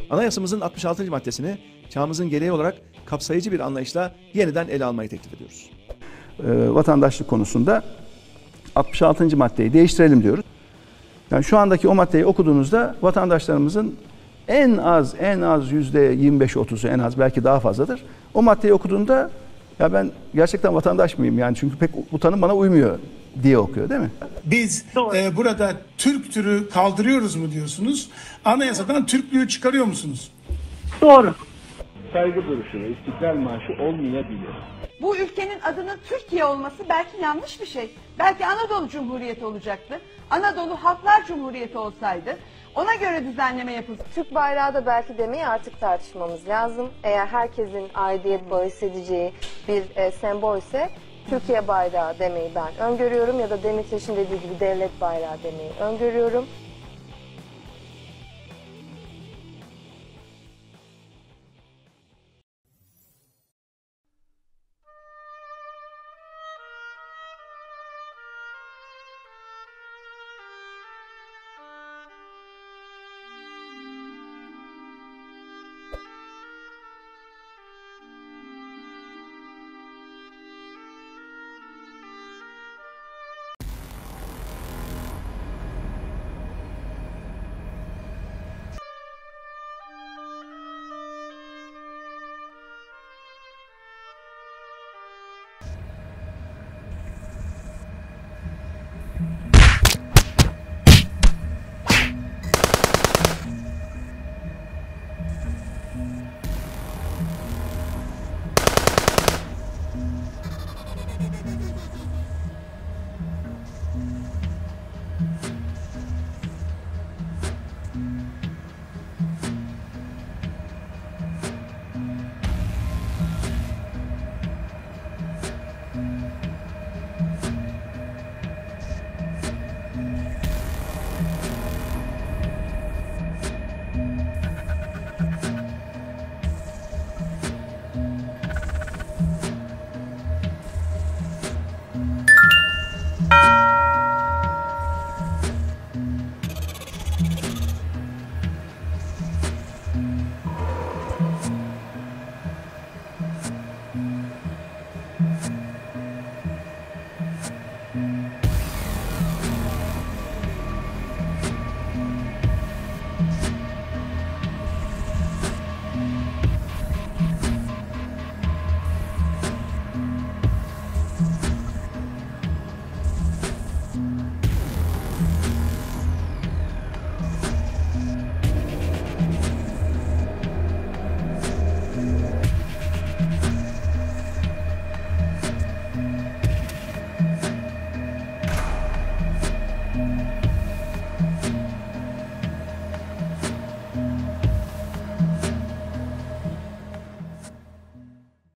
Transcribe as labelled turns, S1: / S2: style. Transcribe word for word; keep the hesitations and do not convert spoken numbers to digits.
S1: Anayasamızın altmış altıncı maddesini çağımızın gereği olarak kapsayıcı bir anlayışla yeniden ele almayı teklif ediyoruz.
S2: Ee, vatandaşlık konusunda altmış altıncı maddeyi değiştirelim diyoruz. Yani şu andaki o maddeyi okuduğunuzda vatandaşlarımızın en az en az yüzde yirmi beş otuzu, en az belki daha fazladır. O maddeyi okuduğunda ya ben gerçekten vatandaş mıyım yani, çünkü pek bu tanım bana uymuyor diye okuyor, değil mi?
S3: Biz e, burada Türk türü kaldırıyoruz mu diyorsunuz? Anayasadan Türklüğü çıkarıyor musunuz?
S4: Doğru.
S5: Saygı duruşu ve istiklal marşı olmayabilir.
S6: Bu ülkenin adının Türkiye olması belki yanlış bir şey. Belki Anadolu Cumhuriyeti olacaktı. Anadolu Halklar Cumhuriyeti olsaydı ona göre düzenleme yapılsın.
S7: Türk bayrağı da belki demeyi artık tartışmamız lazım. Eğer herkesin aidiyet bağı hissedeceği bir e, sembol ise Türkiye bayrağı demeyi ben öngörüyorum ya da Demirtaş'ın dediği gibi devlet bayrağı demeyi öngörüyorum.